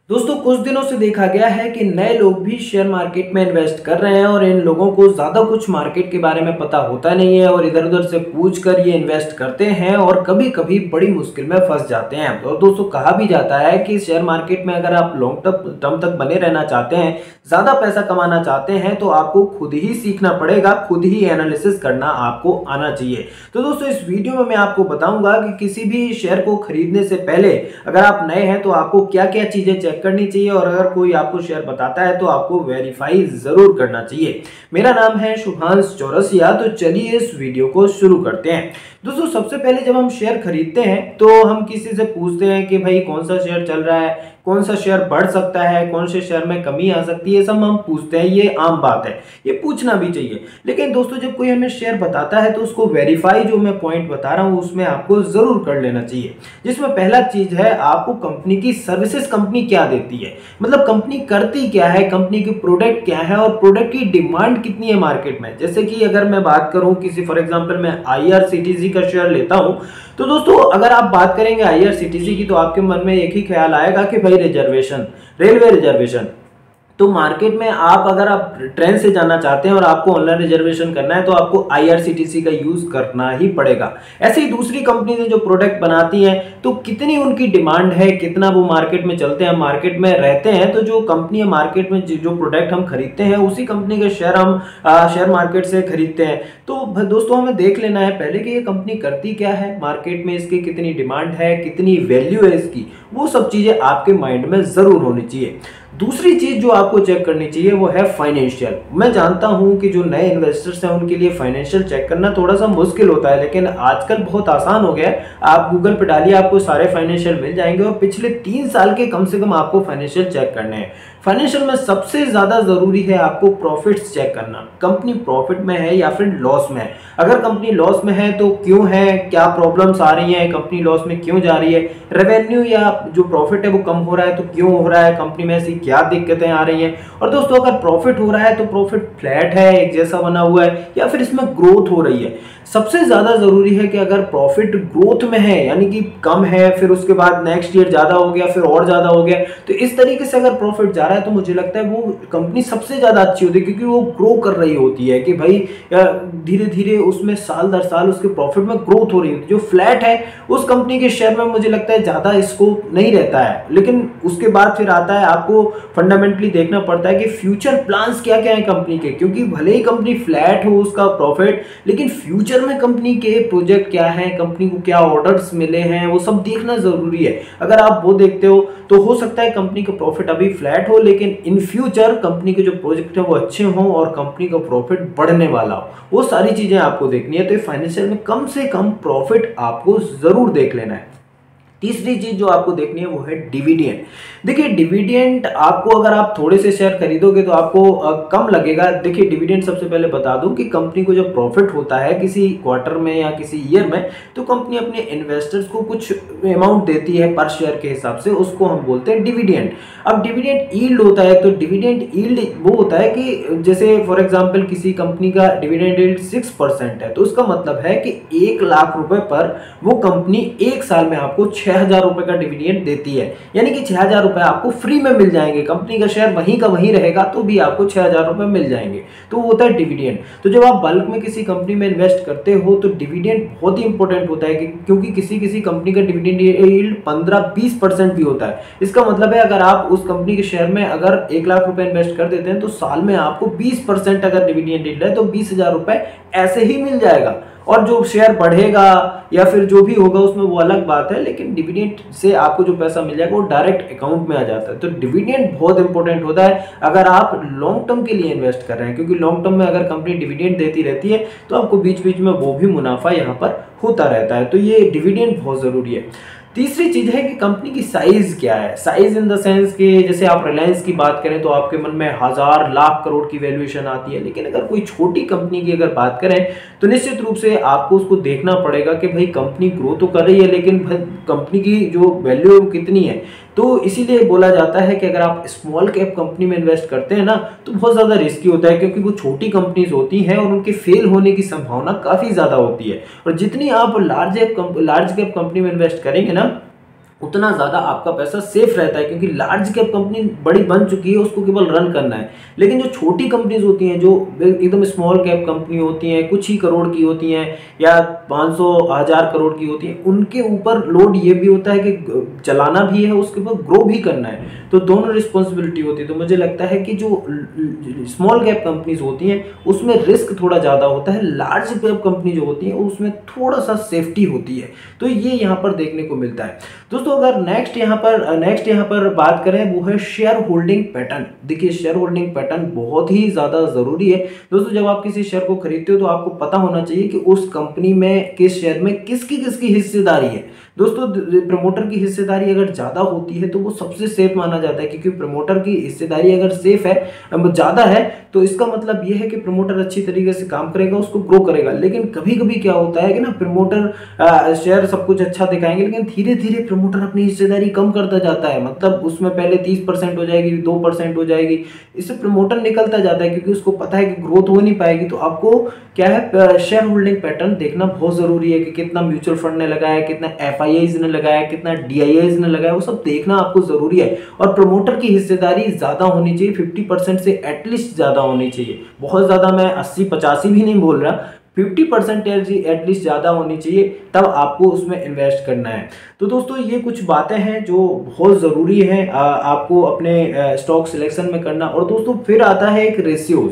दोस्तों कुछ दिनों से देखा गया है कि नए लोग भी शेयर मार्केट में इन्वेस्ट कर रहे हैं और इन लोगों को ज़्यादा कुछ मार्केट के बारे में पता होता नहीं है और इधर उधर से पूछ कर ये इन्वेस्ट करते हैं और कभी कभी बड़ी मुश्किल में फंस जाते हैं। और दोस्तों कहा भी जाता है कि शेयर मार्केट में अगर आप लॉन्ग टर्म तक बने रहना चाहते हैं, ज़्यादा पैसा कमाना चाहते हैं, तो आपको खुद ही सीखना पड़ेगा, खुद ही एनालिसिस करना आपको आना चाहिए। तो दोस्तों इस वीडियो में मैं आपको बताऊंगा कि किसी भी शेयर को खरीदने से पहले अगर आप नए हैं तो आपको क्या क्या चीज़ें चेक करनी चाहिए और अगर कोई आपको शेयर बताता है तो आपको वेरीफाई जरूर करना चाहिए। मेरा नाम है शुभांश चौरसिया। तो चलिए इस वीडियो को शुरू करते हैं। दोस्तों सबसे पहले जब हम शेयर खरीदते हैं तो हम किसी से पूछते हैं कि भाई कौन सा शेयर चल रहा है, कौन सा शेयर बढ़ सकता है, कौन से शेयर में कमी आ सकती है, सब हम पूछते हैं। ये आम बात है, ये पूछना भी चाहिए। लेकिन दोस्तों जब कोई हमें शेयर बताता है तो उसको वेरीफाई, जो मैं पॉइंट बता रहा हूँ, उसमें आपको जरूर कर लेना चाहिए। जिसमें पहला चीज है आपको कंपनी की सर्विसेज, कंपनी क्या देती है, मतलब कंपनी करती क्या है, कंपनी की प्रोडक्ट क्या है और प्रोडक्ट की डिमांड कितनी है मार्केट में। जैसे कि अगर मैं बात करूं किसी, फॉर एग्जांपल मैं आईआरसीटीसी का शेयर लेता हूं, तो दोस्तों अगर आप बात करेंगे आईआरसीटीसी की तो आपके मन में एक ही ख्याल आएगा कि भाई रिजर्वेशन, रेलवे रिजर्वेशन। तो मार्केट में आप अगर आप ट्रेन से जाना चाहते हैं और आपको ऑनलाइन रिजर्वेशन करना है तो आपको आईआरसीटीसी का यूज करना ही पड़ेगा। ऐसे ही दूसरी कंपनी ने जो प्रोडक्ट बनाती हैं तो कितनी उनकी डिमांड है, कितना वो मार्केट में चलते हैं, मार्केट में रहते हैं, तो जो कंपनी मार्केट में जो प्रोडक्ट हम खरीदते हैं उसी कंपनी के शेयर हम शेयर मार्केट से खरीदते हैं। तो दोस्तों हमें देख लेना है पहले कि ये कंपनी करती क्या है, मार्केट में इसकी कितनी डिमांड है, कितनी वैल्यू है इसकी, वो सब चीजें आपके माइंड में जरूर होनी चाहिए। दूसरी चीज जो आपको चेक करनी चाहिए वो है फाइनेंशियल। मैं जानता हूं कि जो नए इन्वेस्टर्स हैं उनके लिए फाइनेंशियल चेक करना थोड़ा सा मुश्किल होता है, लेकिन आजकल बहुत आसान हो गया है। आप गूगल पे डालिए, आपको सारे फाइनेंशियल मिल जाएंगे और पिछले 3 साल के कम से कम आपको फाइनेंशियल चेक करने हैं। फाइनेंशियल में सबसे ज्यादा जरूरी है आपको प्रॉफिट्स चेक करना, कंपनी प्रॉफिट में है या फिर लॉस में है। अगर कंपनी लॉस में है तो क्यों है, क्या प्रॉब्लम्स आ रही हैं, कंपनी लॉस में क्यों जा रही है, रेवेन्यू या जो प्रॉफिट है वो कम हो रहा है तो क्यों हो रहा है, कंपनी में ऐसी क्या दिक्कतें आ रही हैं। और दोस्तों अगर प्रॉफिट हो रहा है तो प्रॉफिट फ्लैट है, एक जैसा बना हुआ है, या फिर इसमें ग्रोथ हो रही है। सबसे ज्यादा जरूरी है कि अगर प्रॉफिट ग्रोथ में है यानी कि कम है, फिर उसके बाद नेक्स्ट ईयर ज्यादा हो गया, फिर और ज्यादा हो गया, तो इस तरीके से अगर प्रॉफिट जा रहा है तो मुझे लगता है वो कंपनी सबसे ज्यादा अच्छी होती है, क्योंकि वो ग्रो कर रही होती है कि भाई धीरे धीरे उसमें साल दर साल उसके प्रॉफिट में ग्रोथ हो रही होती है। जो फ्लैट है उस कंपनी के शेयर में मुझे लगता है ज्यादा स्कोप नहीं रहता है। लेकिन उसके बाद फिर आता है आपको फंडामेंटली देखना पड़ता है कि फ्यूचर प्लान्स क्या क्या है कंपनी के, क्योंकि भले ही कंपनी फ्लैट हो उसका प्रॉफिट, लेकिन फ्यूचर में कंपनी के प्रोजेक्ट क्या है, कंपनी को क्या ऑर्डर्स मिले हैं, वो सब देखना जरूरी है। अगर आप वो देखते हो तो हो सकता है कंपनी का प्रॉफिट अभी फ्लैट हो, लेकिन इन फ्यूचर कंपनी के जो प्रोजेक्ट है वो अच्छे हों और कंपनी का प्रॉफिट बढ़ने वाला हो। वो सारी चीजें आपको देखनी है। तो फाइनेंशियल में कम से कम प्रॉफिट आपको जरूर देख लेना है। तीसरी चीज जो आपको देखनी है वो है डिविडेंड। देखिए डिविडेंड आपको, अगर आप थोड़े से शेयर खरीदोगे तो आपको कम लगेगा। देखिए डिविडेंड सबसे पहले बता दूं कि कंपनी को जब प्रॉफिट होता है किसी क्वार्टर में या किसी ईयर में, तो कंपनी अपने इन्वेस्टर्स को कुछ अमाउंट देती है पर शेयर के हिसाब से, उसको हम बोलते हैं डिविडेंड। अब डिविडेंड यील्ड होता है, तो डिविडेंड यील्ड वो होता है कि जैसे फॉर एग्जांपल किसी कंपनी का डिविडेंड यील्ड 6% है, तो उसका मतलब है कि 1 लाख रुपए पर वो कंपनी 1 साल में आपको 6,000 रुपए का डिविडेंड देती है, यानी कि 6,000 रुपए आपको फ्री में मिल जाएंगे। कंपनी का शेयर वहीं का वहीं रहेगा तो भी आपको 6,000 रुपए मिल जाएंगे, तो वो होता है डिविडेंड। तो जब आप बल्क में किसी कंपनी में इन्वेस्ट करते हो तो डिविडेंड बहुत ही इंपॉर्टेंट होता है, क्योंकि किसी किसी कंपनी का डिविडेंड यील्ड 15-20% भी होता है। इसका मतलब है अगर आप उस कंपनी के शेयर में अगर 1 लाख रुपए इन्वेस्ट कर देते हैं तो साल में आपको 20% अगर डिविडेंड यील्ड है तो 20,000 रुपए ऐसे ही मिल जाएगा। और जो शेयर बढ़ेगा या फिर जो भी होगा उसमें वो अलग बात है, लेकिन डिविडेंड से आपको जो पैसा मिल जाएगा वो डायरेक्ट अकाउंट में आ जाता है। तो डिविडेंड बहुत इंपॉर्टेंट होता है अगर आप लॉन्ग टर्म के लिए इन्वेस्ट कर रहे हैं, क्योंकि लॉन्ग टर्म में अगर कंपनी डिविडेंड देती रहती है तो आपको बीच बीच में वो भी मुनाफा यहाँ पर होता रहता है। तो ये डिविडेंड बहुत जरूरी है। तीसरी चीज है कि कंपनी की साइज क्या है। साइज इन द सेंस कि जैसे आप रिलायंस की बात करें तो आपके मन में 1,000 लाख करोड़ की वैल्यूएशन आती है, लेकिन अगर कोई छोटी कंपनी की अगर बात करें तो निश्चित रूप से आपको उसको देखना पड़ेगा कि भाई कंपनी ग्रो तो कर रही है लेकिन कंपनी की जो वैल्यू है वो कितनी है। तो इसीलिए बोला जाता है कि अगर आप स्मॉल कैप कंपनी में इन्वेस्ट करते हैं ना तो बहुत ज़्यादा रिस्की होता है, क्योंकि वो छोटी कंपनीज होती हैं और उनके फेल होने की संभावना काफ़ी ज़्यादा होती है। और जितनी आप लार्ज कैप कंपनी में इन्वेस्ट करेंगे ना उतना ज़्यादा आपका पैसा सेफ रहता है, क्योंकि लार्ज कैप कंपनी बड़ी बन चुकी है, उसको केवल रन करना है। लेकिन जो छोटी कंपनीज होती हैं, जो एकदम स्मॉल कैप कंपनी होती हैं, कुछ ही करोड़ की होती हैं या 500,000 करोड़ की होती हैं, उनके ऊपर लोड ये भी होता है कि चलाना भी है, उसके ऊपर ग्रो भी करना है, तो दोनों रिस्पॉन्सिबिलिटी होती है। तो मुझे लगता है कि जो स्मॉल कैप कंपनीज होती हैं उसमें रिस्क थोड़ा ज़्यादा होता है, लार्ज कैप कंपनी जो होती है उसमें थोड़ा सा सेफ्टी होती है। तो ये यहाँ पर देखने को मिलता है दोस्तों। अगर नेक्स्ट यहाँ पर बात करें, वो है शेयर होल्डिंग पैटर्न। देखिए, शेयर होल्डिंग पैटर्न बहुत ही ज़्यादा ज़रूरी है दोस्तों। जब आप किसी शेयर को खरीदते हो तो आपको पता होना चाहिए कि उस कंपनी में, किस शेयर में किसकी किसकी हिस्सेदारी है दोस्तों। प्रमोटर की हिस्सेदारी अगर ज़्यादा होती है तो वो सबसे सेफ माना जाता है, क्योंकि प्रमोटर की हिस्सेदारी अगर सेफ है, ज़्यादा है, तो इसका मतलब ये है कि प्रमोटर अच्छी तरीके से काम करेगा, उसको ग्रो करेगा। लेकिन कभी कभी क्या होता है कि ना, प्रमोटर शेयर सब कुछ अच्छा दिखाएंगे, लेकिन धीरे धीरे प्रमोटर अपनी हिस्सेदारी कम करता जाता है। मतलब उसमें पहले 30% हो जाएगी, 2% हो जाएगी, इससे प्रमोटर निकलता जाता है, क्योंकि उसको पता है कि ग्रोथ हो नहीं पाएगी। तो आपको क्या है, शेयर होल्डिंग पैटर्न देखना बहुत ज़रूरी है कि कितना म्यूचुअल फंड ने लगाया, कितना एफआईआईज ने लगाया, कितना डीआईआईज ने लगाया, वो सब देखना आपको ज़रूरी है। और प्रमोटर की हिस्सेदारी ज़्यादा होनी चाहिए, 50% से एटलीस्ट ज़्यादा होनी चाहिए। बहुत ज़्यादा मैं 80-85 भी नहीं बोल रहा, 50% एटलीस्ट ज़्यादा होनी चाहिए, तब आपको उसमें इन्वेस्ट करना है। तो दोस्तों, ये कुछ बातें हैं जो बहुत ज़रूरी हैं आपको अपने स्टॉक सिलेक्शन में करना। और दोस्तों, फिर आता है एक रेशियोज़।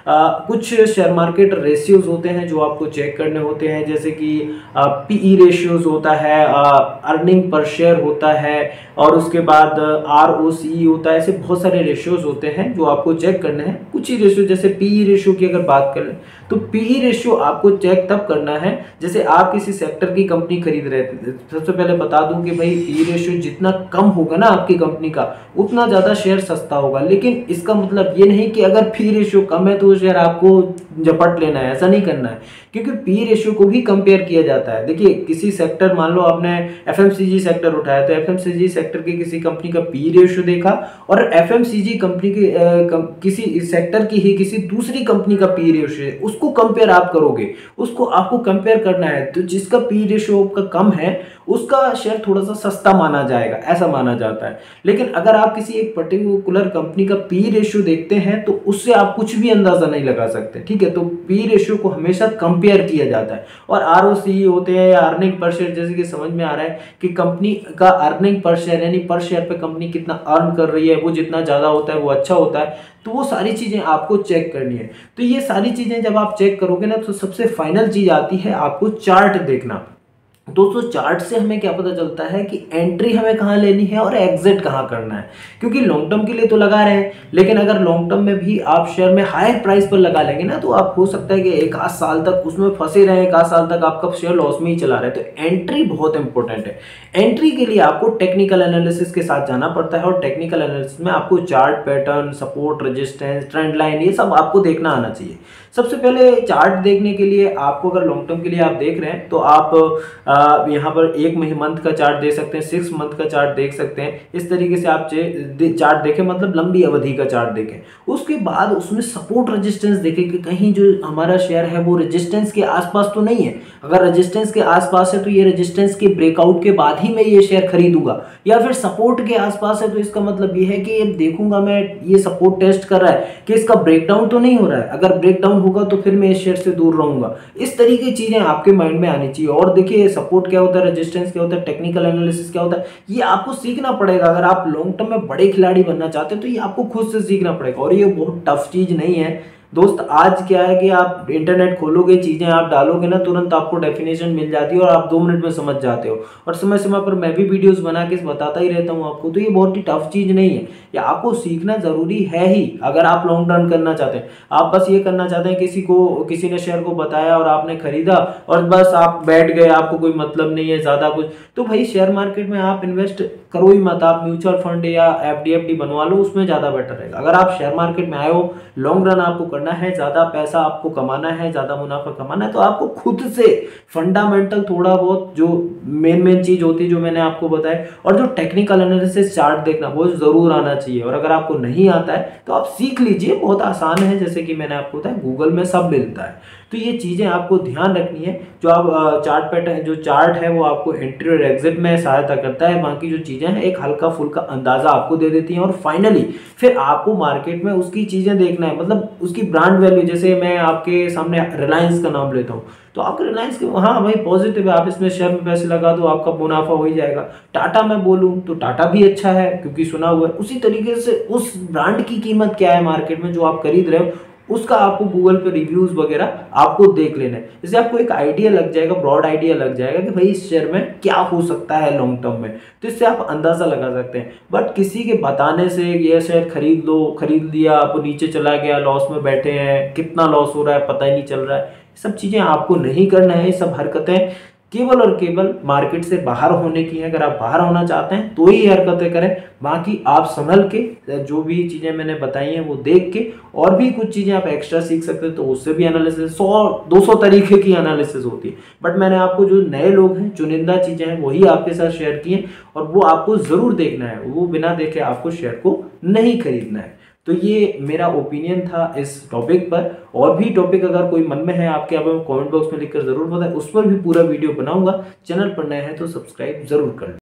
कुछ शेयर मार्केट रेशियोज होते हैं जो आपको चेक करने होते हैं, जैसे कि पीई रेशियोज होता है, अर्निंग पर शेयर होता है, और उसके बाद आरओसी होता है। ऐसे बहुत सारे रेशियोज होते हैं जो आपको चेक करने हैं। कुछ ही रेशियो, जैसे पीई रेशियो की अगर बात करें तो पीई रेशियो आपको चेक तब करना है जैसे आप किसी सेक्टर की कंपनी खरीद रहे थे। सबसे पहले बता दूं कि भाई, पीई रेशियो जितना कम होगा ना आपकी कंपनी का, उतना ज़्यादा शेयर सस्ता होगा। लेकिन इसका मतलब ये नहीं कि अगर पी रेशियो कम है तो शेयर आपको झपट लेना है, ऐसा नहीं करना है, क्योंकि पी रेशियो को भी कंपेयर किया जाता है। देखिए, किसी सेक्टर, मान लो आपने एफएमसीजी सेक्टर उठाया, तो एफएमसीजी सेक्टर की किसी कंपनी का पी रेशियो देखा, और एफएमसीजी कंपनी की किसी सेक्टर की ही किसी दूसरी कंपनी का पी रेशियो है, उसको कंपेयर आप करोगे, उसको आपको कंपेयर करना है। तो जिसका पी रेशियो का कम है उसका शेयर थोड़ा सा सस्ता माना जाएगा, ऐसा माना जाता है। लेकिन अगर आप किसी एक पर्टिकुलर कंपनी का पी रेशियो देखते हैं तो उससे आप कुछ भी अंदाजा नहीं लगा सकते, ठीक है। तो पी रेशियो को हमेशा कंपेयर किया जाता है। और आरओसी होते हैं या अर्निंग पर शेयर, जैसे कि समझ में आ रहा है कि कंपनी का अर्निंग पर शेयर, यानी पर शेयर पे कंपनी कितना अर्न कर रही है, वो जितना ज़्यादा होता है वो अच्छा होता है। तो वो सारी चीज़ें आपको चेक करनी है। तो ये सारी चीज़ें जब आप चेक करोगे ना, तो सबसे फाइनल चीज़ आती है आपको चार्ट देखना। दोस्तों, चार्ट से हमें क्या पता चलता है कि एंट्री हमें कहाँ लेनी है और एग्जिट कहाँ करना है, क्योंकि लॉन्ग टर्म के लिए तो लगा रहे हैं, लेकिन अगर लॉन्ग टर्म में भी आप शेयर में हाई प्राइस पर लगा लेंगे ना, तो आप हो सकता है कि एक आध साल तक उसमें फंसे रहे, एक आध साल तक आपका शेयर लॉस में ही चला रहे। तो एंट्री बहुत इंपॉर्टेंट है। एंट्री के लिए आपको टेक्निकल एनालिसिस के साथ जाना पड़ता है, और टेक्निकल एनालिसिस में आपको chart pattern, support, resistance, trend line, ये सब आपको देखना आना चाहिए। सबसे पहले चार्ट देखने के लिए आपको, अगर लॉन्ग टर्म के लिए आप देख रहे हैं तो आप यहाँ पर 1 मंथ का चार्ट देख सकते हैं, 6 मंथ का चार्ट देख सकते हैं। इस तरीके से आप चार्ट देखें, मतलब लंबी अवधि का चार्ट देखें। उसके बाद उसमें सपोर्ट रेजिस्टेंस देखें कि कहीं जो हमारा शेयर है वो रेजिस्टेंस के आसपास तो नहीं है। अगर रेजिस्टेंस के आसपास है तो ये रेजिस्टेंस के ब्रेकआउट के बाद ही मैं ये शेयर खरीदूंगा, या फिर सपोर्ट के आसपास है तो इसका मतलब ये है कि देखूंगा मैं ये सपोर्ट टेस्ट कर रहा है कि इसका ब्रेकडाउन तो नहीं हो रहा है। अगर ब्रेकडाउन होगा तो फिर मैं इस शेयर से दूर रहूंगा। इस तरीके की चीजें आपके माइंड में आनी चाहिए। और देखिए, सपोर्ट क्या होता है, रेजिस्टेंस क्या होता है, टेक्निकल एनालिसिस क्या होता है, ये आपको सीखना पड़ेगा। अगर आप लॉन्ग टर्म में बड़े खिलाड़ी बनना चाहते हैं तो ये आपको खुद से सीखना पड़ेगा, और ये बहुत टफ चीज नहीं है दोस्त। आज क्या है कि आप इंटरनेट खोलोगे, चीज़ें आप डालोगे ना, तुरंत आपको डेफिनेशन मिल जाती है और आप 2 मिनट में समझ जाते हो। और समय समय पर मैं भी वीडियोस बना के बताता ही रहता हूँ आपको। तो ये बहुत ही टफ चीज़ नहीं है, ये आपको सीखना ज़रूरी है ही। अगर आप लॉन्ग रन करना चाहते हैं, आप बस ये करना चाहते हैं किसी ने शेयर को बताया और आपने खरीदा और बस आप बैठ गए, आपको कोई मतलब नहीं है ज़्यादा कुछ, तो भाई शेयर मार्केट में आप इन्वेस्ट करो ही मत। आप म्यूचुअल फंड या FD बनवा लो, उसमें ज़्यादा बेटर रहेगा। अगर आप शेयर मार्केट में आए हो, लॉन्ग रन आपको करना है, ज़्यादा पैसा आपको कमाना है, ज़्यादा मुनाफा कमाना है, तो आपको खुद से फंडामेंटल थोड़ा बहुत जो मेन चीज़ होती है जो मैंने आपको बताया, और जो टेक्निकल एनालिसिस चार्ट देखना वो ज़रूर आना चाहिए। और अगर आपको नहीं आता है तो आप सीख लीजिए, बहुत आसान है। जैसे कि मैंने आपको बताया, गूगल में सब मिलता है। तो ये चीज़ें आपको ध्यान रखनी है। जो आप चार्ट पैटर्न, जो चार्ट है वो आपको एंट्री और एग्जिट में सहायता करता है, बाकी जो चीज़ें हैं एक हल्का फुल्का अंदाज़ा आपको दे देती हैं। और फाइनली फिर आपको मार्केट में उसकी चीज़ें देखना है, मतलब उसकी ब्रांड वैल्यू। जैसे मैं आपके सामने रिलायंस का नाम लेता हूँ, तो आपके रिलायंस के, हाँ भाई पॉजिटिव है, आप इसमें शेयर में पैसे लगा दो, आपका मुनाफा हो ही जाएगा। टाटा मैं बोलूँ तो टाटा भी अच्छा है क्योंकि सुना हुआ है। उसी तरीके से उस ब्रांड की कीमत क्या है मार्केट में जो आप खरीद रहे हो, उसका आपको गूगल पे रिव्यूज वगैरह आपको देख लेना है। इससे आपको एक आइडिया लग जाएगा, ब्रॉड आइडिया लग जाएगा कि भाई इस शेयर में क्या हो सकता है लॉन्ग टर्म में। तो इससे आप अंदाजा लगा सकते हैं। बट किसी के बताने से ये शेयर खरीद लो, खरीद लिया, आपको नीचे चला गया, लॉस में बैठे हैं, कितना लॉस हो रहा है पता ही नहीं चल रहा है, सब चीजें आपको नहीं करना है। ये सब हरकतें केवल और केवल मार्केट से बाहर होने की है। अगर आप बाहर होना चाहते हैं तो ही हरकतें करें, बाकी आप संभल के जो भी चीजें मैंने बताई हैं वो देख के, और भी कुछ चीजें आप एक्स्ट्रा सीख सकते हैं तो उससे भी एनालिसिस 100-200 तरीके की एनालिसिस होती है। बट मैंने आपको जो नए लोग हैं, चुनिंदा चीजें हैं वही आपके साथ शेयर की हैं, और वो आपको जरूर देखना है, वो बिना देखे आपको शेयर को नहीं खरीदना है। तो ये मेरा ओपिनियन था इस टॉपिक पर। और भी टॉपिक अगर कोई मन में है आपके, आप कमेंट बॉक्स में लिखकर जरूर बताएं, उस पर भी पूरा वीडियो बनाऊंगा। चैनल पर नए हैं तो सब्सक्राइब जरूर कर लें।